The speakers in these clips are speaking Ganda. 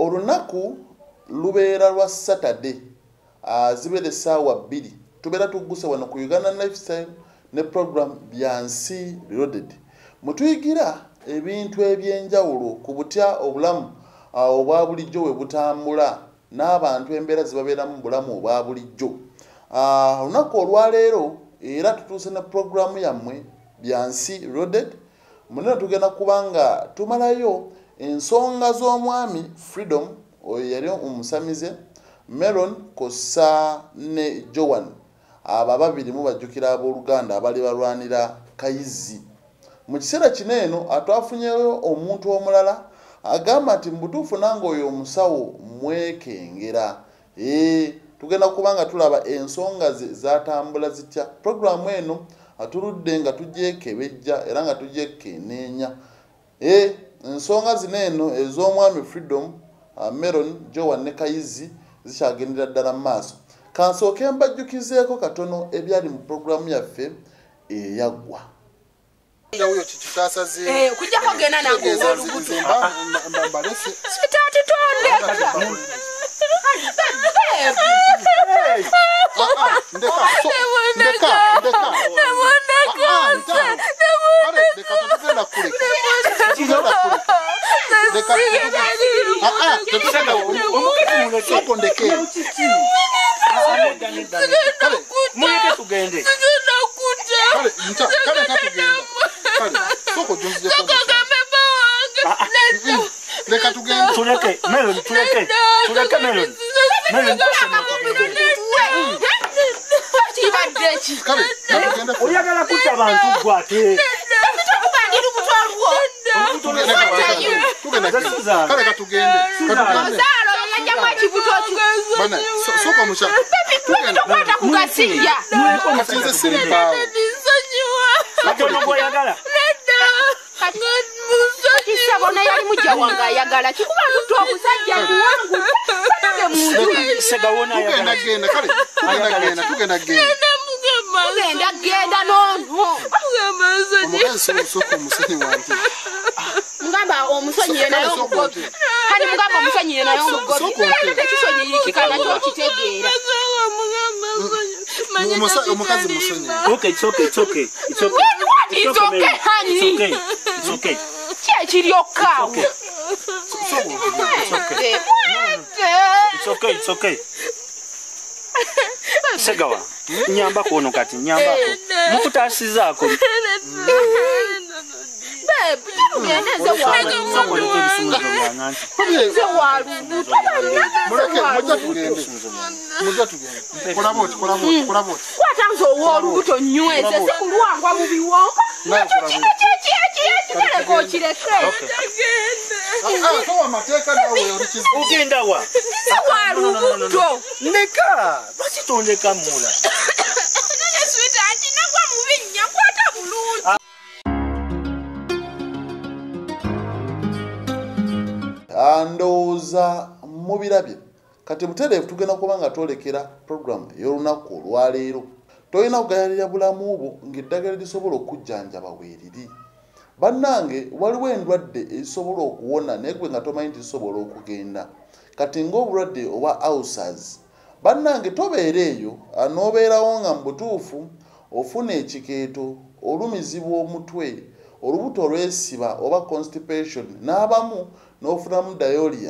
olunaku lubeera lwa Saturday zibeera essaawa 2 tubeera tugguse wano ku Uganda Lifestyle ne program BYANSI Reloaded mutuyigira ebintu ebyenjawulo ku butya obulamu obwa bulijjo we butambula n'abantu embeera zibabeeramu mu bulamu obwa bulijjo. Olunaku olwaleero era tutuuse ne programu yammwe BYANSI Reloaded munene tugenda kubanga tumalayo ensonga z'omwami Freedom oyo yali omusamize Melon kosa ne Joan aba babiri mu bajjukira abooluganda abali balwanira kayizi. Mu kiseera kino eno atwafunyeyo omuntu omulala agamba nti mbutuufu nange oyo omusawo mwekengera. Tugenda kubanga tulaba ensonga ze zatambula zitya. Programu eno atuludde nga tugyekebejja era nga tugyekenneenya. Ensonga zino eno ez'omwami Freedom, Melon, Joan ne Kayizi zikyagendera ddala mu maaso. Kansooke mbajjukizeeko katono ebyali mu programu yaffe eyagwa. Kujja kugenda nange olubuto. Sitaati tonde. Oyagala kutta abantu gwate. Sabona yali mujja wanga ayagala kikuba ntuttu omusajja muwangu segawona ayagala tugenda genda nono mugamba omusonyi ye naye omugobi kati mugamba omusonyi ye naye omugobi tekisonyi yirikikana kyokitegeera Omukazi musonyi. Okay, it's okay. It's okay, honey. It's okay. It's okay. Segawa. Nyamba kono kati nyamba ko. Mukutasizaako. Ndowooza mubirabye kati butereevu tugenda kubanga twolekera program y'olunaku olwaleero. Tolina kugayalira bulamu bwo ng'eddagala lisobola okujjanjaba weeriri. Bannange waliwo endwadde ezisobola okuwona naye gwe nga tomanyi nti zisobola okugenda. Kati ng'obulwadde obwa ulcers. Bannange tobeera eyo n'obeerawo nga mu butuufu ofuna ekikeeto, olumizibwa omutwe, olubuto olwesiba oba constipation n'abamu n'ofunamu diarrhea.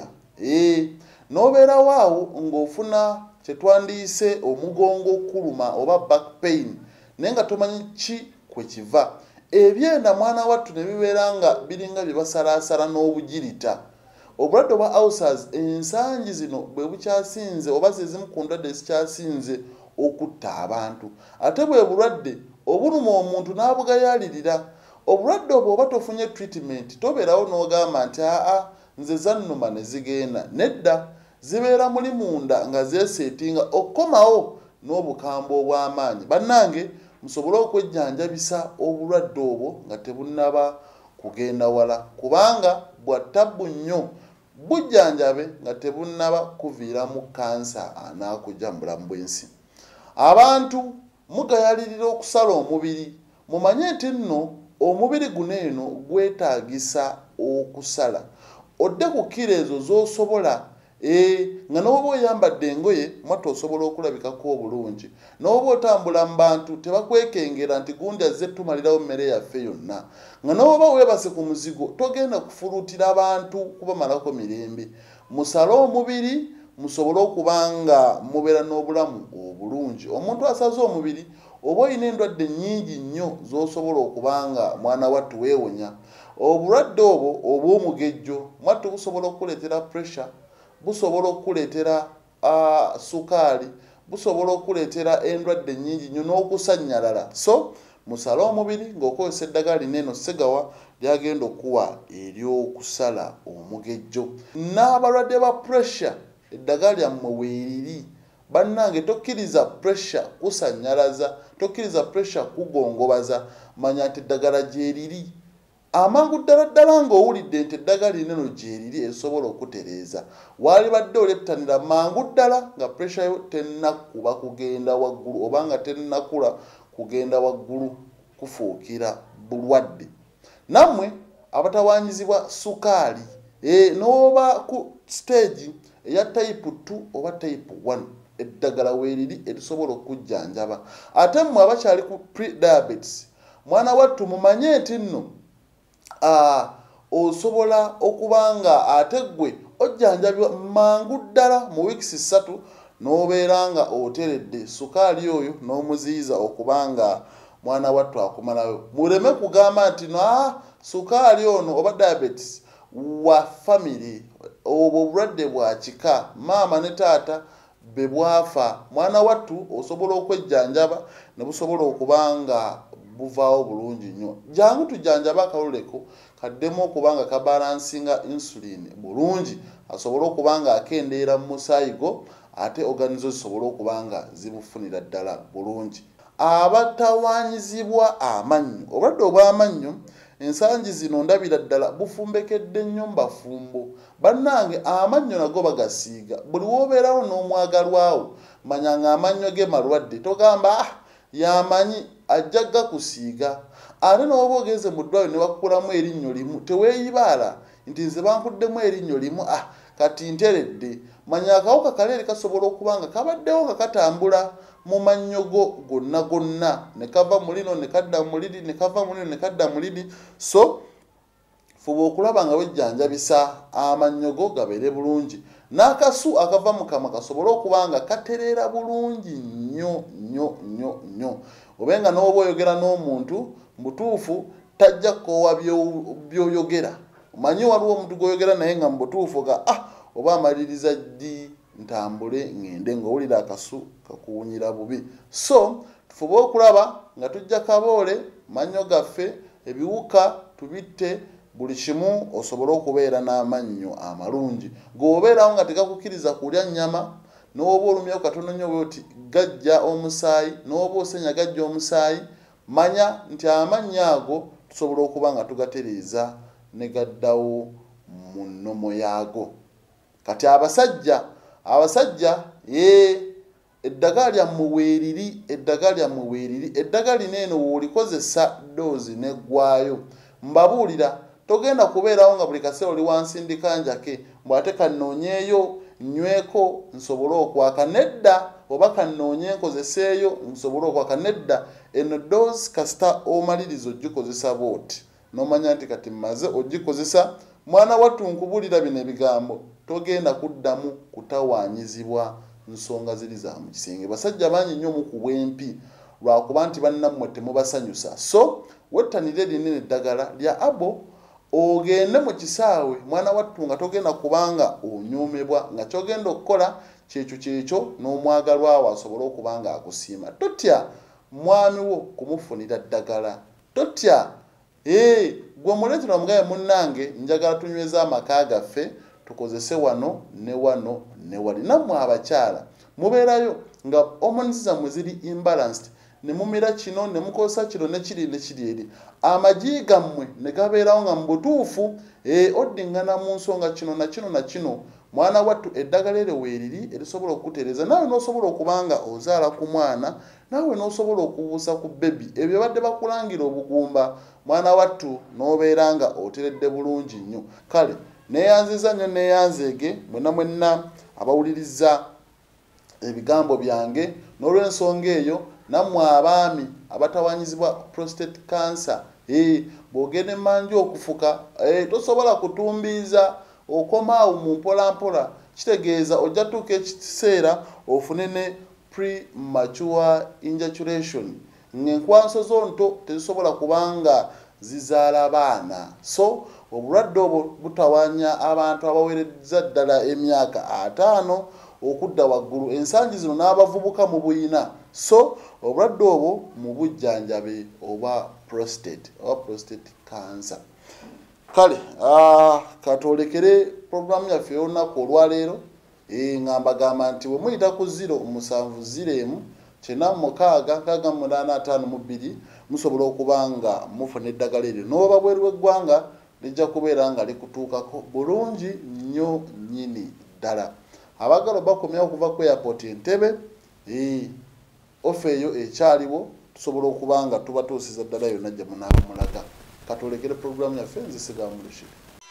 N'obeerawo awo ng'ofuna kye twandiyise omugongo okuluma oba back pain naye nga tomanyi ki kwe kiva. Ebyenda mwana wattu ne bibeera nga biringa bye basalaasala n'obugirita. Obulwadde obwa ulcers ensangi zino bwe bukyasinze oba zezimu ku ndwadde ezikyasinze okutta abantu. Ate bwe bulwadde obuluma omuntu n'abugayalirira. Obulwadde obwo oba tofunye treatment tobeerawo n'ogamba nti nze zannuma ne zigenda. Nedda zibeera muli munda nga zeeseetinga okukomawo n'obukambwe obw'amaanyi. Bannange musobole okwejjanjabisa obulwadde obwo nga tebunnaba kugenda wala kubanga bwa ttabbu nnyo bujjanjabe nga tebunnaba kuviiramu kansa anaakujja mu bulamu bw'ensi. Abantu mugayalirira okusala omubiri mumanye nti nno omubiri guno eno gwetaagisa okusala. odde ku kilo ezo z'osobola nga n'oba oyambadde engoye mwattu osobola okulabikako obulungi n'oba otambula mu bantu tebakwekengera nti gundi azze tumalirawo mmere yaffe yonna nga n'oba weebase ku muzigo togenda kufuluutira abantu kubamalako mirembe musale omubiri musobole okuba nga mubeera n'obulamu obulungi omuntu asaze omubiri oba olina endwadde nnyingi nnyo z'osobola okuba nga mwana wattu weewonya obulwadde obwo obw'omugejjo mwattu busobola okukuleetera pressure busobola okukuleetera sukaali busobola okukuleetera endwadde nnyingi nnyo n'okusannyalala so musale omubiri ng'okozesa eddagala lineeno segawa lyagenda okuwa ery'okusala omugejjo n'abalwadde ba pressure eddagala lyammwe weeriri bannange tokkiriza pressure kusannyalaza tokkiriza pressure kugongobaza manya nti eddagala gyeriri amangu ddala ddala ng'owulidde nti eddagala lineno gyeriri esobola okutereeza waali badde olettanira mangu ddala nga pressure yo tennakuba kugenda waggulu oba nga tennakula kugenda waggulu kufuukira bulwadde nammwe abatawaanyizibwa sukaali n'oba ku stage eya type 2 oba type 1 eddagala weeriri erisobola okujjanjaba ate mmwe abakyali ku pre-diabetes mwana wattu mumanye nti nno osobola okuba nga ate ggwe ojjanjabibwa mangu ddala mu weeks 3 n'obeera nga oteredde sukaali oyo n'omuziyiza okuba nga mwana wattu akumalayo muleme kugamba nti no sukaali ono oba diabetes wa family obwo obulwadde bwa kika maama ne taata be bwafa mwana wattu osobola okwejjanjaba ne busobola okuba nga buvaawo bulungi nnyo jangu tujjanjaba akaluleko kaddemu okuba nga kabalansinga insulin bulungi asobole okuba nga akendeera mu musaayi go ate organizo zisobole okuba nga zibufunira ddala bulungi abatawaanyizibwa amannyo obulwadde obw'amannyo ensangi zino ndabira ddala bufumbekedde nnyo mbafumbo bannange amannyo nago bagasiiga buli woobeerawo n'omwagalwawo manya nga amannyo ge malwadde togamba yamanyi ajja gakusiiga ate n'oba ogeze mu ddwaliro ne bakukulamu erinnyo limu teweeyibaala nti nze bankuddemu erinnyo limu kati nteredde manya akawuka kaleeri kasobola okuba nga kabaddewo nga katambula mu mannyo go gonna gonna ne kava mu lino ne kadda mu liri ne kava mu lino ne kadda mu liri so fuba okulaba nga wejjanjabisa amannyo go gabeere bulungi n'akasu akava mu kamwa kasobole okuba nga katereera bulungi nnyo nnyo nnyo nnyo obenga n'oba oyogera n'omuntu mutuufu tajja kukoowa by'oyogera omanyi waliwo omuntu gw'oyogera naye nga mu butuufu ga oba amaliriza ddi ntambule ngende ng'owulira akasu kakuwunyira bubi so tufuba okulaba nga tujja kaboole mannyo gaffe ebiwuka tubitte buli kimu osobole okubeera n'amannyo amalungi ng'obeerawo nga tegakukkiriza kulya nnyama n'oba olumyewo katono nnyo bwe oti gajja omusaayi n'oba osenya gajja omusaayi manya nti amannyo ago tusobola okuba nga tugatereeza ne gaddawo mu nnomo yaago kati abasajja eddagala lyammwe weeriri eddagala lineeno woolikozesa doozi neggwaayo mbabuulira togenda kubeerawo nga buli kaseera oli wansindika njake mbwate kannoonyeeyo nyweko nsobole okwaka nedda oba kannoonye nkozeseeyo nsobole okwaka nedda eno doozi kasita omaliriza ogikozesa booti n'omanya nti kati mmaze ogikozesa mwana wattu nkubuulira bino ebigambo togenda kuddamu kutawaanyizibwa nsonga ziri za mu kisenge basajja bangi nnyo mukubwa empi lwakuba nti bannammwe temubasanyusa so wettanire linene eddagala lya abo ogende mu kisaawe mwana wattu nga togenda kubanga onyuumibwa nga kyogenda okukola kyekyo n'omwagalwawo asobole okuba nga akusiima totya mwami wo kumufunira ddagala totya gwe muleetera mugabe munnange njagala tunyweza amaka gaffe tukozese wano ne wano ne wali nammwe abakyala mubeerayo nga hormones zammwe ziri imbalanced ne mumira kino ne mukozesa kino ne kiri eri amagi gammwe ne gabeerawo nga mu butuufu oddingana mu nsonga kino na kino mwana wattu eddagala eryo weeriri erisobola okukutereeza naawe n'osobola okuba nga ozaala ku mwana naawe n'osobola okubuusa ku bebi ebyo badde bakulangira obugumba mwana wattu n'obeera nga oteredde bulungi nnyo kale neyanziza nnyo neyanzeege mwenna abawuliriza ebigambo byange n'olw'ensonga eyo nammwe abaami abatawanyizibwa prostate cancer bw'ogenda emmanju okufuka tosobola kutumbiiza okomaawo mu mpolampola kitegeeza ojja tuuka ekiseera ofune ne premature ejaculation ng'enkwanso zo nto tezisobola kubanga zizaala baana so obulwadde obwo butawanya abantu abaweereza ddala emyaka 5 okudda waggulu ensangi zino n'abavubuka mu buyina so obulwadde obwo mu bujjanjabe oba prostate cancer kale katolekere programu yaffe y'olunaku olwaleero ngamba gamba nti bwe muyita ku 0706 musobola okuba nga mufuna eddagala eryo n'oba bweru w'eggwanga lijja kubeera nga likutuukako bulungi nnyo nnyini ddala abagala bakomya okuva ku airport Entebbe ofe eyo ekyaliwo tusobola okuba nga tubatuusiza ddala yonna gye munaaba mulaga katolekere programu yaffe nze Sigamulishiri.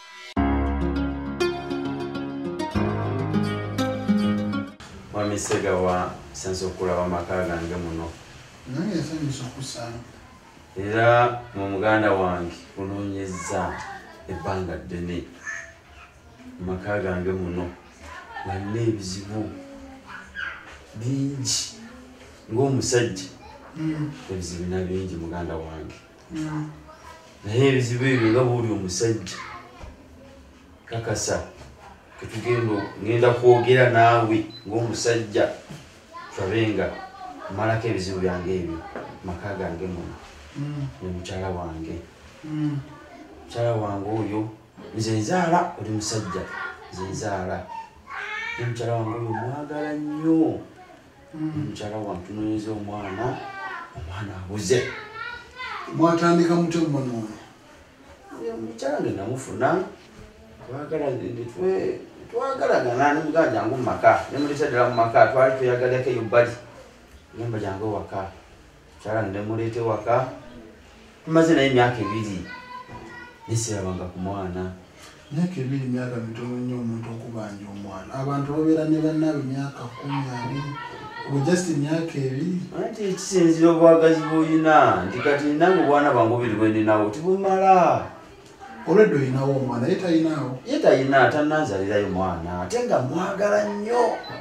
Mwami Segawa senso okulaba maka gange muno nange nsanyusa okusaana era mu muganda wange kunoonyeza ebbanga ddene maka gange muno nalina ebizibu bingi ng'omusajja ebizibu bina bingi muganda wange naye ebizibu ebyo nga bwoli omusajja kakasa ngenda kwogera naawe ng'omusajja twabenga malako ebizibu byange ebyo maka gange muno ne mukyala wange oyo nze nzaala oli musajja nze nzaala ne mukyala wange oyo mwagala nnyo mukyala wange tunoonyeza omwana abuze mwatandika mutyo mmono mukyala nge namufuna twagalagana ne muganda jangu mu maka ne muleeta ddala mu maka twali tweyagalako eyo bbali gamba jangu waka mukyala nge nemuleeta ewaka tumaze naye emyaka 2 nesirabanga ku mwana myaka 2 myaka mitono nnyo omuntu okubanja omwana abantu babeera ne bannaabwe myaka 10 just myaka 2 anti ekisinzira obwagazi bw'olina nti kati nange obwana bwange obiri bwe ninawo tibumala olwedde olinawo omwana ye talinawo ye talina tannanzalirayo mwana ate nga mwagala nnyo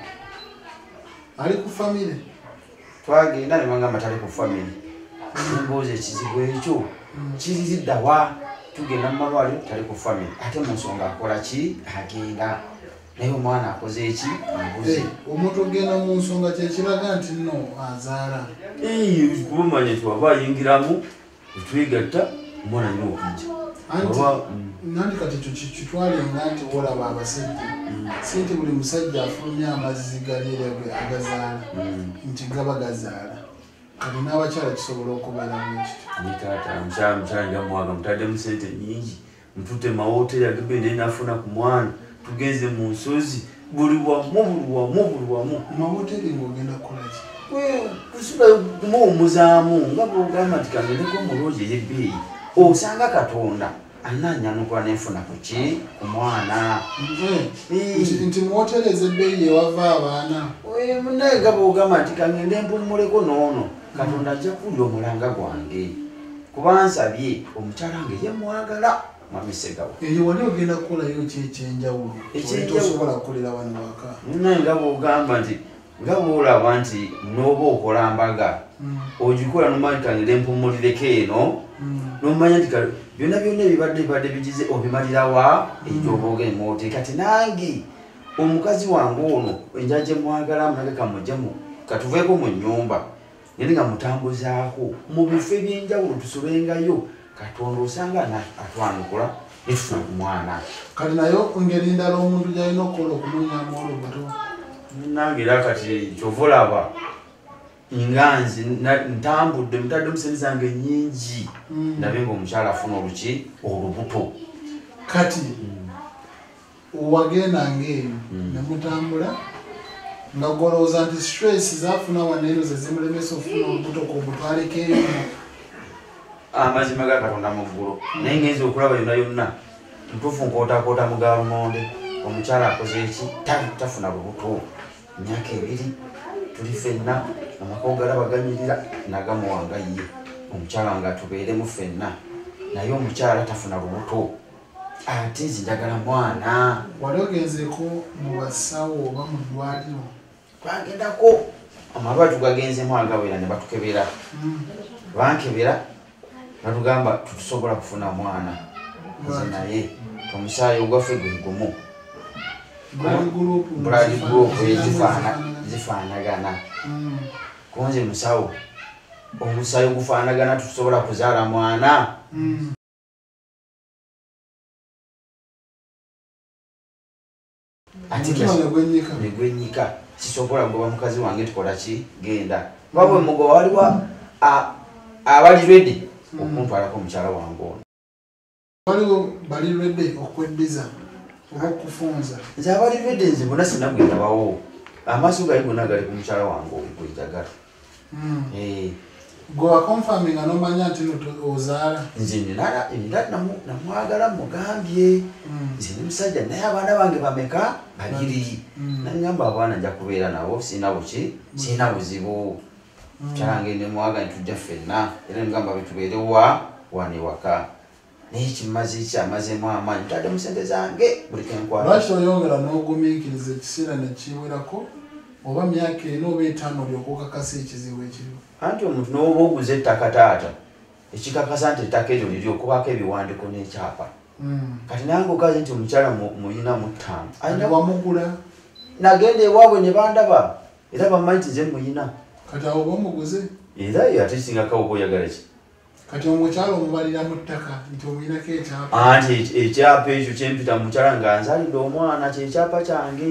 ali ku famire twagenda ne bangamba tali ku famire nembuuza ekizibu ekyo kiriziddawa tugenda mu malwaliro tali ku famire ate mu nsonga akola ki agenda naye omwana akoze eki mbuze omuntu ogenda mu nsonga kyekiraga nti nno azaala kubamanya twaba ayingiramu etwegatta omwana nyo okujja nanti kati kitwalenga nti wolaba abasajja si nti buli musajja afulumya amazzi gali agazaala nti gaba gazaala kati n'abakyala kisobola okubeera nekita mukyala njamwaga mutaddemu sente nyingi mutute mawoteri agebe naye nafuna ku mwana tugenze mu nsozi buli wamu mawoteri ng'ogenda kukolaki kusula kumuwumuzaamu nga bwogamba nti kangendeko omulooji ey'ebbeeyi osanga katonda ananyanukula nenfuna kuki ku mwana nti muwotereza ebbeeyi ewava abaana munaye nga bwogamba nti kangende mpummuleko noono katonda ajja kulya omulanga gwange kuba nsabye omukyala nge yemwagala Mwami Segawa eyo wali ogenda kukolayo kyekyenjawulo tosobola kukolera wano waka naye nga bwogamba nti nga bwolaba nti n'oba okola mbaga ogikola nomanyi kangende mpummulireko eno nomanya nti byonna ebibadde bigize obimalirawa ejoboga emoote kati nange omukazi wange ono enjaje mwagala munage kamujjamu katuveeko mu nnyumba naye nga mutambuzaako mu bifo ebyenjawulo tusobengayo katonda osanga atwanukula netufuna ku mwana kati naye ngeri ndala omuntu gyalina okukola okumunyamu olubuto nange era kati kyova olaba nga nze ntambudde mutaddemu sente zange nyingi ndabe ngaomukyala afuna olubuto kati wagendanga eyo nemutambula nga golowooza nti stress zafuna waneeno zezimulemesa okufuna olubuto kubutwaleko eyo amazima ga katonda mu ggulu naye ngenza okulaba yonna ntufu nkootakoota mugalu monde omukyala akoze eki tafuna lubuto emyaka 2 tuli ffenna amaka galaba ganyirira nagamuwanga ye omukyala nga tubeeremu ffenna naye omukyala tafuna lubuto ate nze njagala mwana. Wali ogenzeko mu basawo oba mu ddwaliro? Twagendako amalwaliro tugagenzemu agawera ne batukebera bankebera batugamba tutusobola kufuna mwana nze naye omusaayi ogwaffe gwe gumu blood group zifaanagana konze musawo omusaayi ogufaanagana tutusobola kuzaala mwana. ate negwenyika sisobola kugoba mukazi wange tukola ki genda wabwe mugo waliwo abali ready okuntwalako omukyala wange ono. Waliwo bali ready okweddiza oba okufunza? Nze abali ready nze bonna sinagwendabawo amaaso gali gonna gali ku mukyala wange ogwejagala. Gwe wakonfaminga n'omanya nti ozaala? Nze namwagala mugambye nze ni musajja naye abaana bange bameka 2 nangamba abaana nja kubeera nabo sina buzibu kyange nemwaga ntujja ffenna era ngamba bitubeere wane waka naye kimaze kyamazemu amaanyi ntadde mu sente zange buli kenkwata. Lwaki oyongera n'ogumiikiriza ekiseera ne kiwerako oba myaka 4 oba 5 lyokukakasa ekizibu ekiriwo? Anti omuntu n'oba oguze ettaka taata ekikakasa nti ettaka eryo liri okubako ebiwandiiko n'ekyapa. Kati nange okaze nti omukyala muyina mu 5 wamugula? Nagenda ewaabwe ne bandaba era bamanyi nti nze muyina. Kati awo bamuguze? Era ate kisingako oba oyagala ki? Kati omukyala omubalira mu ttaka nti omuyinako ekyapa? Anti ekyapa ekyo kyempita mukyala nga nzalidde omwana kyekyapa kyange.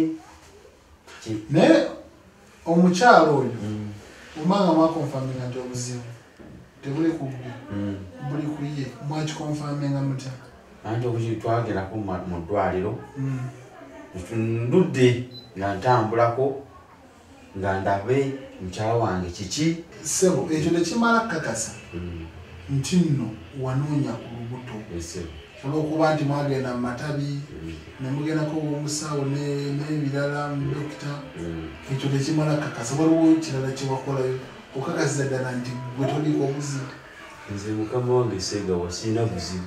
Naye omukyala oyo omanga mwakonfaminga nti obuzibu tebuli ku ggwe buli ku ye, mwakikonfaminga mutya? Anti twageraku mu ddwaliro ndudde nga ntambulako nga ndabe mukyala wange kiki. Ssebo ekyo tekimala kkakasa nti nno wanoonya ku lubuto olw'okuba nti mwagenda mu matabi ne mugendako omusawo n'ebirala mu dokita. Ekyo tekimala kkakasa waliwo kirala kyewakolayo okakasiza ddala nti gwe toliko obuzibu? Nze mukama wange Segawa sirina buzibu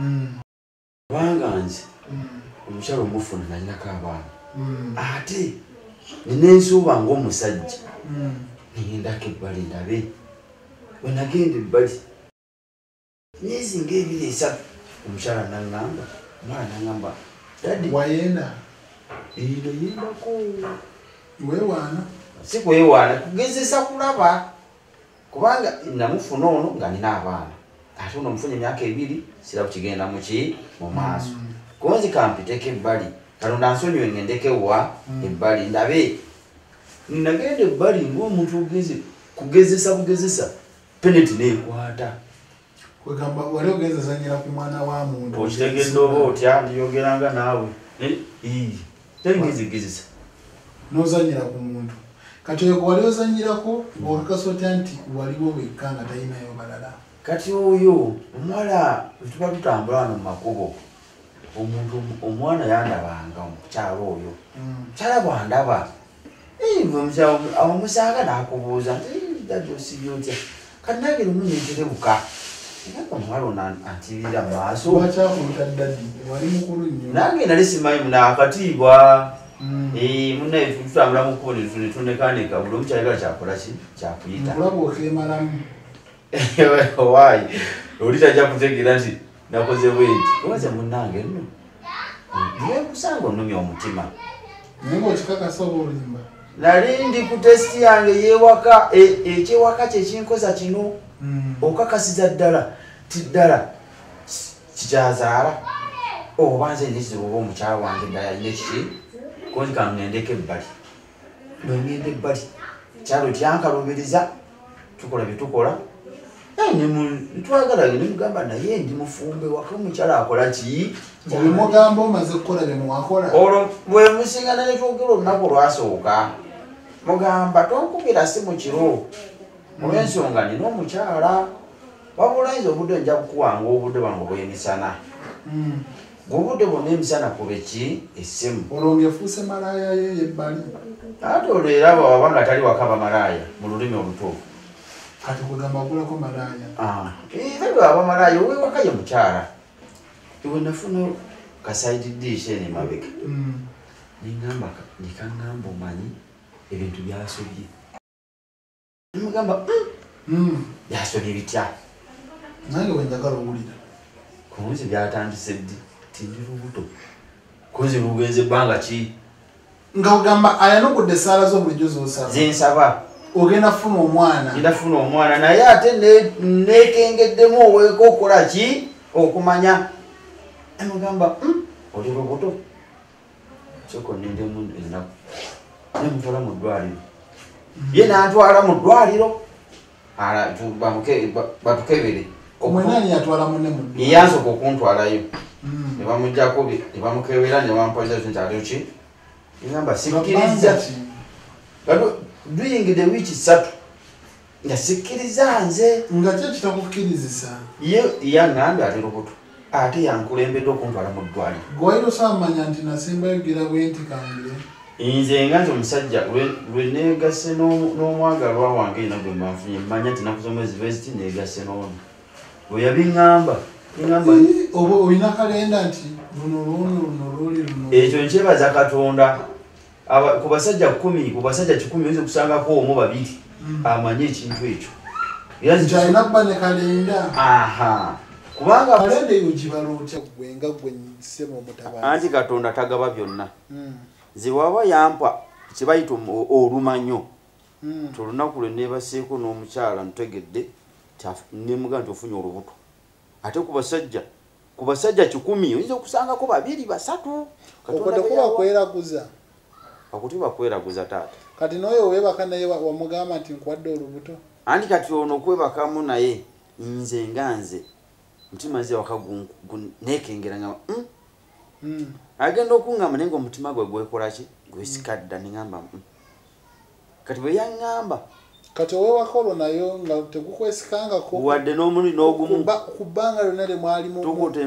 kubanga nze omukyala omufuna nalinako abaana ate ninensuuba ng'omusajja nigendako ebbali ndabe bwe nagenda ebbali myezi nga 2-3 omukyala naŋŋamba omwana naŋŋamba dadi wayenda? Yendako weewaana? si kwewaana kugezesa kulaba kubanga namufuna ono nga nina abaana ate ono omufunye emyaka 2 sira kukigenda mu maaso konzi kampiteko ebbali kalonda nsonyiwe ngendekewa ebbali ndabe. Nagenda ebbali ng'omuntu ogeze kugezesa peneti neekwata. Kwegamba wali ogezezanyira ku mwana wa muntu? Okitegedde oba otya ndiyogeranga naawe tegezesa n'ozanyira ku muntu. Kati oyo wali ozanyirako ng'okakasa otya nti waliwo wekka nga talinayo balala? Kati oyo omuwala tuba tutambula wano mu makubo omwana yandabanga omukyalo oyo mukyala bwandaba amusanga n'akubuuza nti dadi osibye otya kati nange lumu nenterebuka naye omuwala ono antirira mu maaso. Lwakyakuita dadi wali mukulu nnyo? Nange nali simanyi munakatiibwa munnaye tutambula mu kkubo netunekanika buli omu kyayagala kyakola ki kyakuyita. Olaba okemalamu waayi oli tajja kutegeera nti nakoze bwenti owaze munnange nno nekusanga onnumya omutima. Naye ng'okikakasa oba olimba? Nali ndi ku tesiti yange yeewaka ekyewaka kyekinkoza kino okakasiza ddala ti ddala kikyazaala oba nze nekizibu oba omukyala wange ddala yalina kiki konzi kangendeko ebbali nongenda ebbali kyalo tyankalubiriza tukola byetukola ntwagala nemugamba naye ndi mufumbe waka omukyala akola ki? Mugamba omaze kukola bye mwakola? Olwo bwe musingana ne twogera olunaku olwasooka mugamba tonkubira si mu kiro olw'ensonga nina omukyala wabula nze obudde nja kukuwanga obudde bwange bwemisana Gobudde bonna emisana kubeki essimu. Olonge fuuse malaya ye yebbali. Ate olera bw'aba nga tali wakaba malaya mu lulimi olutuufu. Kati kugamba ogulako malaya. Era bw'aba malaya ow'ewaka ye mukyala. Iwe nafuna kaside dish eno emabega. Nikangamba omanyi ebintu byasobye. Nimugamba byasobye bitya. Nange bwe njagala owulira. Kunzi byatandise ddi tindi lubuto. Kunzi lugenze ebbanga ki? Nga ogamba ayanukudde essaala zo bulijjo z'osaba. Zensaba. Ogenda funa omwana. Ngenda funa omwana naye ate neekengeddemu oweeka okukola ki? Okumanya. Nimugamba oli lubuto. Kyoko nindemu ennaku. Nemutwala mu ddwaliro. Ye n'antwala mu ddwaliro. Batukebere. Omwenani yatwala munne mu ddwaliro. Yansooka okuntwalayo. Ne bamuggyako ne bamukebera ne bamupolisa nti ali ki? Ngamba sikkiriza. Duyingidde wiiki 3. Nga sikkiriza nze. Nga kye kitakukkirizisa. Ye yaŋŋambye ali lubuto. Ate yankulembedde okuntwala mu ddwaliro. Gwaira osamanya nti nasembayogera bwe nti kangire. Nze nga nti omusajja lwe neegasse n'omwagalwa wange ina gwe manfunye mmanya nti nakusoma university neegasse n'ono. Bwe yabiŋŋamba oba olina kalenda nti luno luli luno. Ekyo nkyebaza Katonda. Ku basajja 10 oyinza okusangako omu 2 amanye ekintu ekyo. Nti alina kuba ne kalenda. Kubanga kalenda eyo gibala otya gwe nga gwe ssebo omutabazi. Anti Katonda tagaba byonna. Nze waba yampa kibayita olumanyo. Tolunaku lwe neebaseeko n'omukyala ntegedde nemugaa nti ofunye olubuto. Ate ku basajja 10 oyinza okusangako 2 3. Katonda kuba kweraguza. Akuti bakweraguza taata. Kati n'oyo weebaka naye wamugamba nti nkuwadde olubuto. Anti kati ono okwebakamu naye nze nga nze mutima nze waka neekengera nga agenda okuŋŋamba naye ng'omutima gwe gwekola ki gwesikadda ne ŋŋamba kati bwe yaŋŋamba kati owewaka olwo nayo nga tegukwesikangako wadde n'omulundi n'ogumu ku bbanga lyonna lye mwalimu tukuta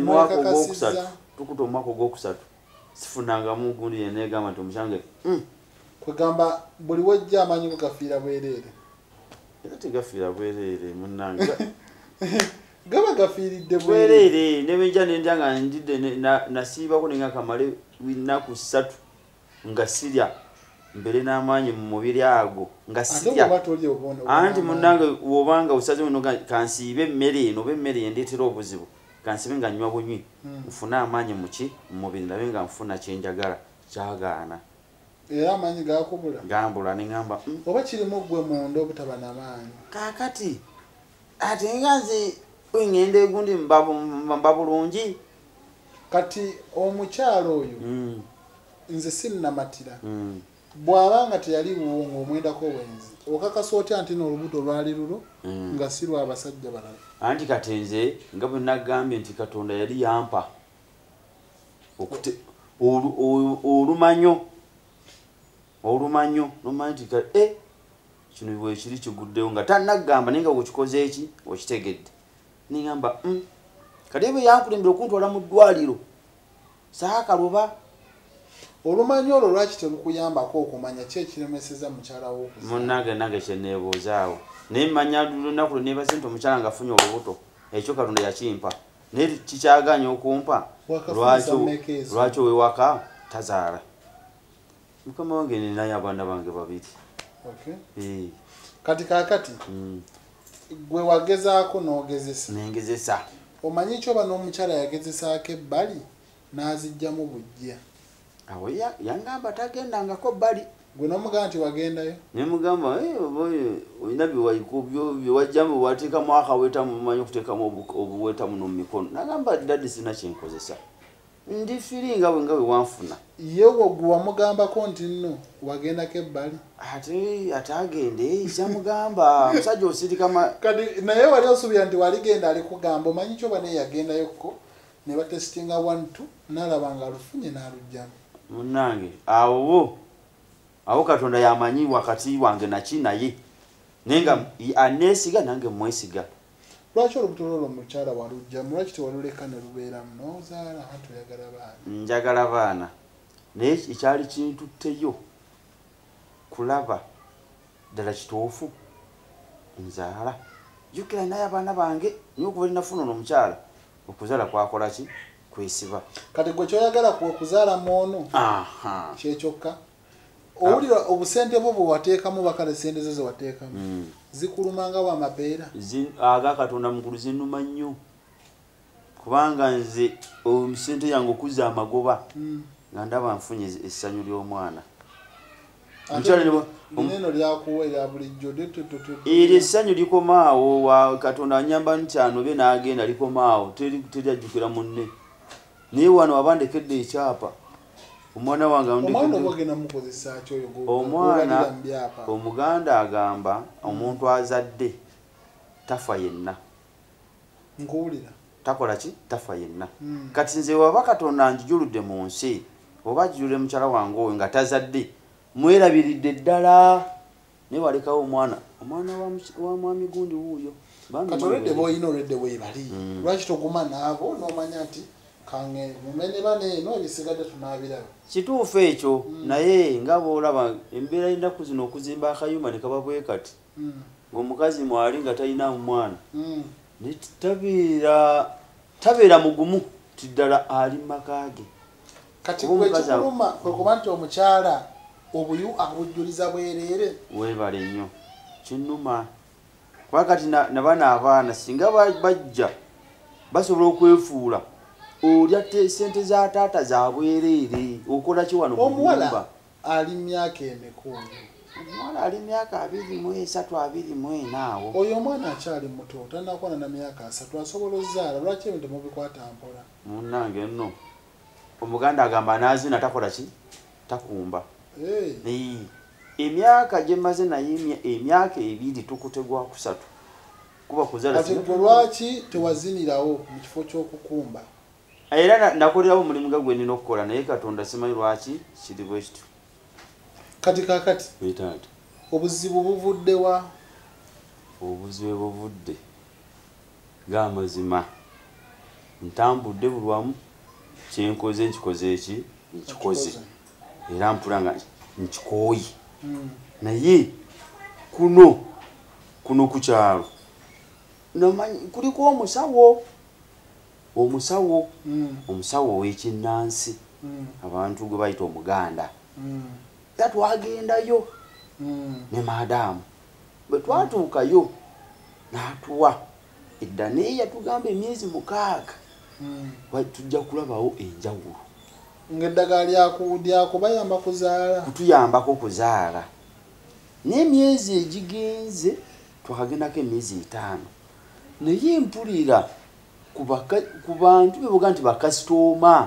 omwaka ogwokusatu sifunangamu gundi yeneegamba nti omusyange kwegamba buli wejja amanyi go gafiira bwereere. Era tegafiira bwereere munnange gaba gafiiridde bwereere ne bwenja nendya nga ndidde nasiibako nenga kamale ennaku 3 nga sirya mbere n'amaanyi mu mubiri ago nga sirya. Anti munnange wobanga osaze muno kansiibe emmere eno oba emmere yendeetera obuzibu kansibe nga nnywa bunywi nfune amaanyi muki mu mubiri ndabe nga nfuna kyenjagala kyagaana. Era amaanyi gakubula gambula ne ŋŋamba oba kirimu gwe munda obutaba n'amaanyi. Kaakati ate nga nze ngenda egundi mba bulungi. Kati omukyalo oyo nze sinnamatira bw'aba nga teyali wuwo ng'omwendako wenzi okakasa otya nti n'olubuto lwali lulo nga si lwa abasajja balala. Anti kati nze nga bwe nagambye nti Katonda yali yampa olumanyo nomanyi nti kino bwe kiri kiguddewo nga tannagamba naye nga bwekikoze eki okitegedde niŋŋamba kati bwe yankulembera okuntwala mu ddwaliro saakaloba. Olumanyo olwo lwaki terukuyambako okumanya ki ekiremeseza mukyala wo okuza? Munnange kyeneebuuzaawo naye mmanya lunaku lwe neebaze nti omukyala nga afunye olubuto ekyo Katonda yakimpa naye kikyaganya okumpa lwaki owewaka tazaala. Mukama wange ninayo abaana bange 2. Kati kaakati gwe wagezaako n'ogezesa. Nengezesa. Omanyi kyoba n'omukyala yagezesaako ebbali n'azijjamu bujja. Awo yaŋŋamba tagendangako bbali. Gwe n'omugamba nti wagendayo? Ne mugamba olina byewajjamu bwewateekamu akaweeta mumanyi okuteekamu obuweeta muno mu mikono. Nagamba daddi sina kyenkozesa. Ndi firinga nga bwe wanfuna. Ye gwe wamugambako nti nno wagendako ebbali? Ate agende kyamugamba omusajja osirika kati naye wali osuubira nti waligenda alikugamba omanyi kyoba naye yagendayokko ne batesitinga 1-2 n'alaba nga alufunye n'alugjamu. Munnange awo Katonda yamanyi wakati wange naki naye naye nga aneesiga nange mwesiga. lwaki olubuto lwo mukyala walujja lwaki tewaluleka ne lubeeramu n'ozaala ati oyagala baana njagala baana naye ekyali kintutteyo kulaba ddala kituufu nzaala jjukira naye abaana bange niyo okuba linafuna ono omukyala okuzaala kwakola ki kwesiba kati gwe kyoyagala kuzaala mwono kyekyokka owulira obusente bwo bwe wateekamu bakale sente zo ze wateekamu zikulumanga wa mapeera aga katonda mukulu zinuma nnyo kubanga nze omusente yange okuza amagoba nga ndaba nfunye essanyu ly'omwana neno lyakuwa erya bulijjo eryo essanyu likomaawo katonda anyamba nti anobe n'agenda likomaawo teryajjukira munne naye wano abandekedde ekyapa omwana wange omwana omuganda agamba omuntu azadde tafa yenna nkuwulira takola ki tafa yenna kati nze waba katonda njijuludde mu nsi oba ajijulire mukyala wange oyo nga tazadde mwerabiridde ddala naye walekawo omwana wa mwami gundi wuuyo kati olwedde boyina olwedde weebali lwaki toguma naabo n'omanya nti kange mumene bane no ebisigadde tunaabiraba kituufu ekyo naye nga boolaba embeera y'ennaku zino okuzimba akayumba ne kaba bwe kati ng'omukazi mwali nga talina mwana tabeera mugumu ti ddala ali mu maka ge kati gwe kikuluma kwe kuba nti omukyala obuyu abujjuliza bwereere weebale nnyo kinnuma kuba kati nabaana abaana singa bajja basobola okwefuula olya sente za taata za bwereere okola ki wano omuwala ali myaka emeka omuwala ali myaka 23 24 awo oyo omwana akyali muto tanakwana na myaka 3 asobola ozaala lwaki ebintu mubikwata mpola munnange nno omuganda agamba naazina takola ki takumba emyaka gye maze naye emyaka 2 tukutegwa ku 3 kuba kuzaala ati lwaki tewazinirawo mu kifo ky'okukumba era nakolerawo omulimu nga gwe nina okukola naye katonda simanyi lwaki kiri bwe kityo kati kakati wetaata obuzibu buvudde wa obuzibu buvudde ng'amazima ntambudde buli wamu kyenkoze nkikoze eki nkikoze era mpula nga nkikooyi naye kuno ku kyalo namanyi kuliko omusawo ow'ekinnansi abantu gwe bayita omuganda era twagendayo ne maadamu bwe twatuukayo n'atuwa edda naye yatugamba emyezi 6 tujja kulabawo enjawulo ng'eddagala lyakubayamba kuzaala kutuyambako kuzaala n'emyezi egigenze twakagendako emyezi 5 naye mpulira ku bantu bebuga nti bakasitooma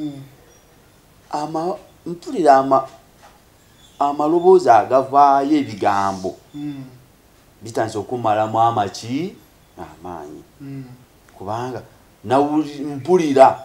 mpulira amaloboozi agavaayo ebigambo bitandise okumalamu amaanyi kubanga mpulira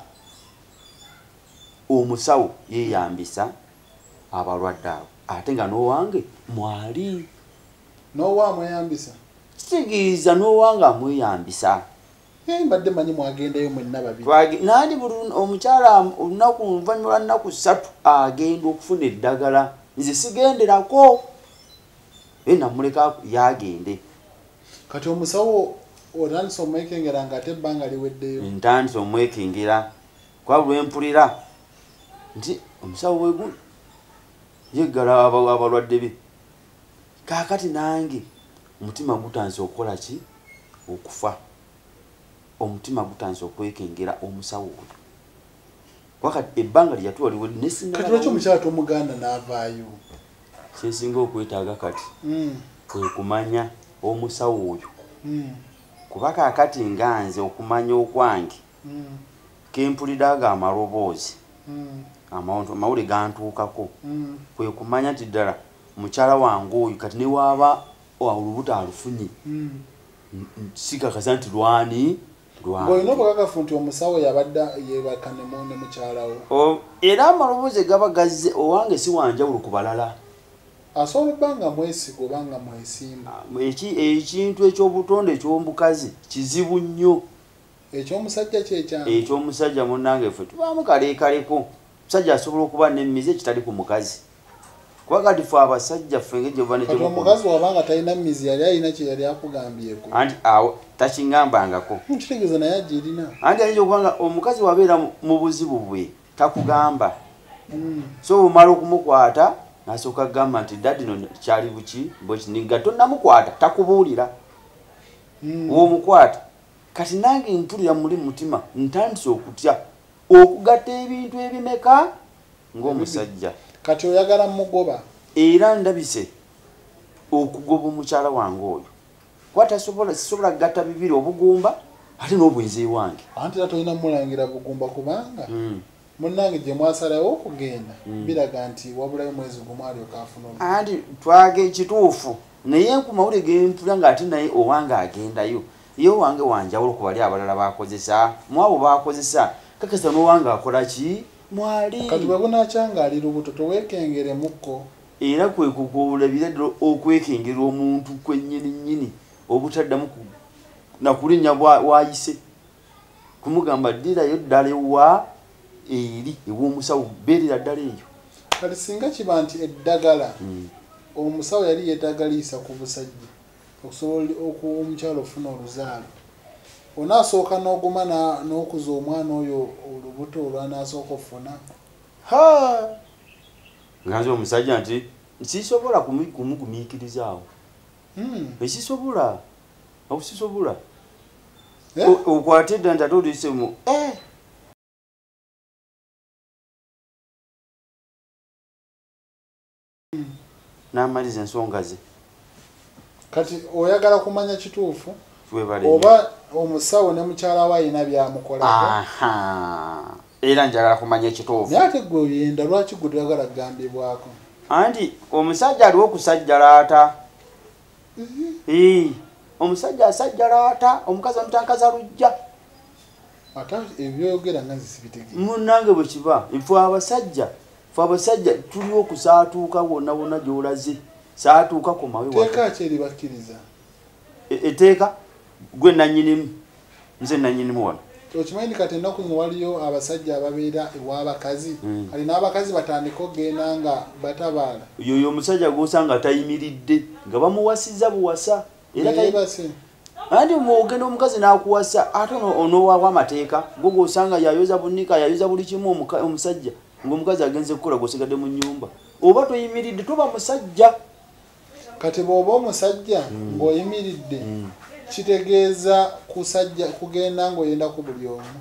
omusawo yeeyambisa abalwadde abo ate nga n'owange mwali n'owa amweyambisa kitegeeza n'owange amweyambisa mbadde manyi mwagendayo mwenna babiri nandi buli omukyala olunaku oluvannyuma lwa nnaku 3 agenda okufuna eddagala nze sigenderako namuleka yagende kati omusawo otandise omwekengera nga ate ebbanga liweddeyo ntandise omwekengera kuba buli empulira nti omusawo wegu yeggala abalwadde be kaakati nange omutima gutandise okukola ki okufa omutima gutandise okwekengera omusawo oyo wakati ebbanga lyatuwa liwedde kati lwaki omukyala tomuganda n'avaayo kyensinga okwetaaga kati kwe kumanya omusawo oyo kuba kaakati nga nze okumanya okwange kempulira aga amaloboozi amawulire gantuukako kwe kumanya nti ddala mukyala wange oyo kati ne waaba olubuto alufunye sikakasa nti lwani ng'olina obukakafu nti omusawo yabadde yebakanemu ne mukyala wo era amaloboozi gaba gazze owange si wanjawulo ku balala asobola banga mwesigo banga mwesimba ekintu ekyobutonde ekyomukazi kizibu nnyo ekyomusajja kyekyange ekyomusajja munnange ffe tubaamu kaleekaleko musajja asobola okuba n'emmizi ekitali ku mukazi kuba kati ffe abasajja ffe ngegyevanekati omukazi wabanga talina mmizi yali alina kye yali akugambyeko anti awo takiŋŋambangako kitegeeza naye agirina anti ayinza okubanga omukazi wabeera mu buzibu bwe takugamba so omala okumukwata nasooka kugamba nti dadi no kyali buki bwekininga tonnamukwata takubuulira w'omukwata kati nange mpulira muli mutima ntandise okutya okugatta ebintu ebimeka ng'omusajja kati oyagala mugoba era ndabise okugoba omukyala wange oyo kwata sisobola kugatta bibiri obugumba ate n'obwenzi wange anti era tolina mulangira bugumba kubanga munnange gye mwasalawo okugenda biraga nti wabulayo mwezi gumu alyoka afuna anti twage ekituufu naye nkumawulire gempulira ng'ate naye owange agendayo ye owange wanjawulo ku bali abalala bakozesa mwabo bakozesa kakasa n'owange akola ki mwali kati bwe bunakyangalira obuto toweekengeremukko era kwe kukulabira ddala okwekengera omuntu kwennyini obutaddamu nakulinnya bwayise kumugamba ddirayo ddala ewa eri ew'omusawo beerera ddala eyo kati singa kiba nti eddagala omusawo yali yeddagaliisa ku busajja okusobola omukyalo ofuna oluzaalo onaasooka n'oguma n'okuza omwana oyo olubuto olwanaasooka ofuna nga nze omusajja nti sisobola kumugumiikirizaawo esisobola obusisobola okwate edda nti ate olisemu n'amaliza ensonga ze kati oyagala kumanya kituufu oba omusawo ne mukyala we alina byamukolako era njagala kumanya ekituufu naye ate gwe oyenda lwaki gwe toyagala kugambibwako anti omusajja aliwo okusajjalaata omusajja asajjalaata omukazi omutankaza lujja ate ebyoyogera nga zisibitegeera munnange bwe kiba ffe abasajja tuli okusaatuuka wonna gy'olaze saatuuka ku mawe teeka ki eribakkiriza eteeka gwe nannyinimu nze nannyinimu wano okimanyi kati ennaku zino waliyo abasajja ababeera ew'abakazi kati n'abakazi batandika okgenda nga batabaala yoyo omusajja gw'osanga tayimiridde nga bamuwasizza buwasa erabase anti ogenda omukazi n'akuwasa ate onoowaabwo amateeka gwe gw'osanga yayoza bunika yayoza buli kimu omusajja ng'omukazi agenze kukola gw'osigadde mu nnyumba oba toyimiridde toba musajja kati bw'oba omusajja ng'oyimiridde kitegeeza kusajja kugenda ng'oyenda ku buli omu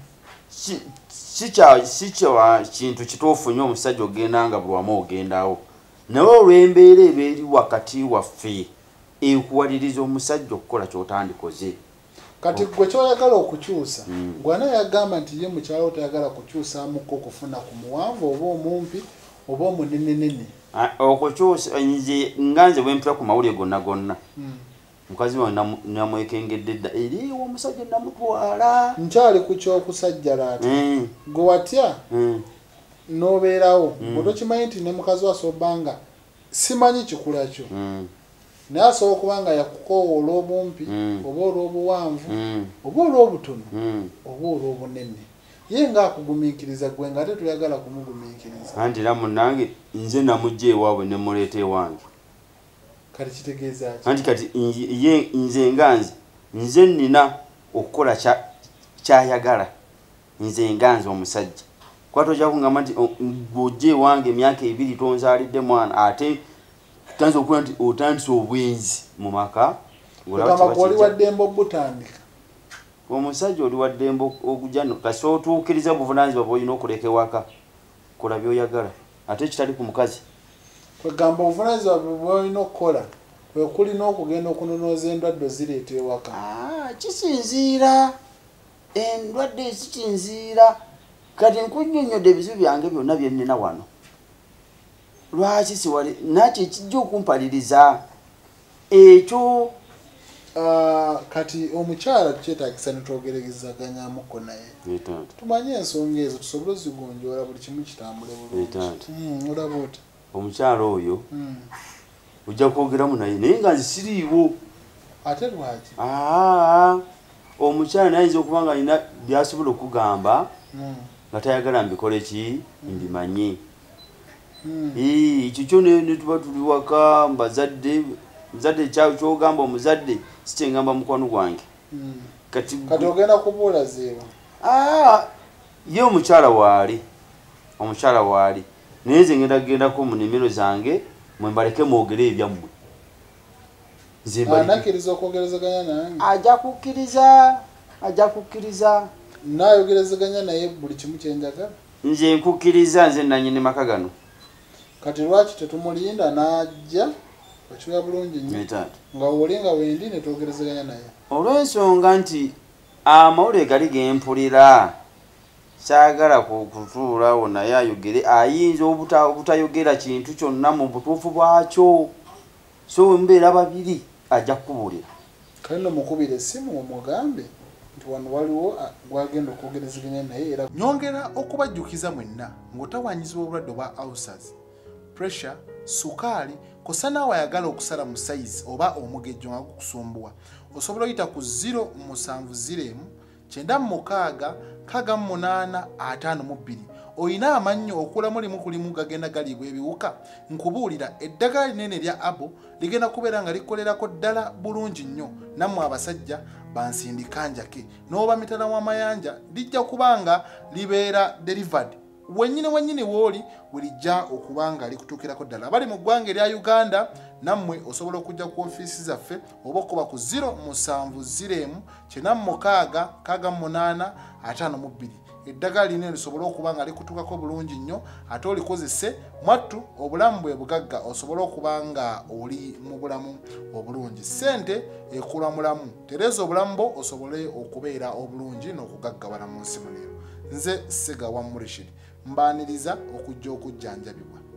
si kya kintu kituufu nnyo omusajja ogenda nga buli wamu ogendawo naye olw'embeera eba eri wakati waffe ekuwaliriza omusajja okukola ky'otandikoze kati gwe kyoyagala okukyusa gwana yagamba nti ye mukyalo tayagala kukyusamukko okufuna ku muwanvu oba omumpi oba omunenenene okukyusa nze nga nze bwempita ku mawulire gonna mukazi wange namwekengedde dda eriwo omusajja namutwala nkyali ku kyokusajjalaata gwe watya n'obeerawo bwetokimanyi nti ne mukazi wasobanga simanyi kikula kyo naye asobola okuba nga yakukoowa olw'obumpi oba olw'obuwanvu oba olw'obutono oba olw'obunene ye ngaakugumiikiriza gwe nga ate toyagala kumugumiikiriza anti era munnange nze namugja ewaabwe ne muleeta ewange kati kitegeeza ki anti kati nze nga nze nnina okukola kyayagala nze nga nze omusajja kwata ojja kungamba nti gw'ojja ewange emyaka 2 tonzaalidde mwana ate tanza okuba nti otandise obwenzi mu maka oli waddembe obutandika omusajja oli waddembe okujja kasi otuukiriza buvunaanyizibwa bwolina okuleka ewaka kola byoyagala ate ekitali ku mukazi kwegamba obuvunaanyizibwa bwolina okukola kwe kulina okugenda okunonooza endwadde ozireeta ewaka kisinziira endwadde zikinziira kati nkunnyonnyodde ebizibu byange byonna bye nnina wano lwaki siwali nakyo ekijja okumpaliriza ekyo kati omukyala tukyetagisa netwogerezaganyamukko naye tumanye ensonga ezo tusobole ozigonjoola buli kimu kitambule bulungi olaba oti omukyala oyo ojja kwogeramu naye naye nga nze siriiwo ate lwaki omukyala nayinza okuba nga alina byasobola okugamba nga tayagala mbikole ki mbimanye ekyo kyo netuba tuli waka mbazadde muzadde kyogamba omuzadde sikyengamba mukwano gwange kati ogenda kubuula zeewa ye omukyala waali naye nze ngenda kugendako mu nimiro zange mwe mbaleke mwogere ebyammwe nakkiriza okwogerezaganya nange ajja kukkiriza nayogerezaganya naye buli kimu kyenjagala nze nkukkiriza nze nanyini maka gano kati lwaki tetumulinda najja okiwa bulungi nnyo nga woli nga wendi netwogerezaganya naye olw'ensonga nti amawulire gali gempulira kyagala kutuulawo naye ayogere ayinza obutayogera kintu kyonna mu butuufu bwakyo so wemubeera babiri ajja kukubuulira kale nomukubira essimu omugambe nti wano waliwo gwagenda okwogerezaganya naye era nyongera okubajjukiza mwenna ng'otawanyizibwa obulwadde obwa ulcers pressure sukaali kosa naawe ayagala okusala mu sayizi oba omugejjo nga gukusumbuwa osobola oyita ku 070 9 6 8 oyina amannyo okulamu limu kulimu gagenda galiibwa ebiwuka nkubuulira eddagala linene lya abo ligenda kubeera nga likolerako ddala bulungi nnyo nammwe abasajja bansindika njake n'oba mitala w'amayanja lijja kubanga libeera delivered wennyini wooli werijja okubanga likutuukirako ddala bali mu ggwanga erya Uganda nammwe osobola okujja ku ofiisi zaffe oba okuba ku 070 9 6 8 eddagala lino lisobola okuba nga likutuukako bulungi nnyo ate olikozese mwattu obulamu bwe bugagga osobola okuba nga oli mu bulamu obulungi ssente ekulamulamu tereeza obulamu bwo osobole okubeera obulungi n'okugaggawala mu nsi muneero nze Sega wa Murishid mbaaniriza okujja okujjanjabibwa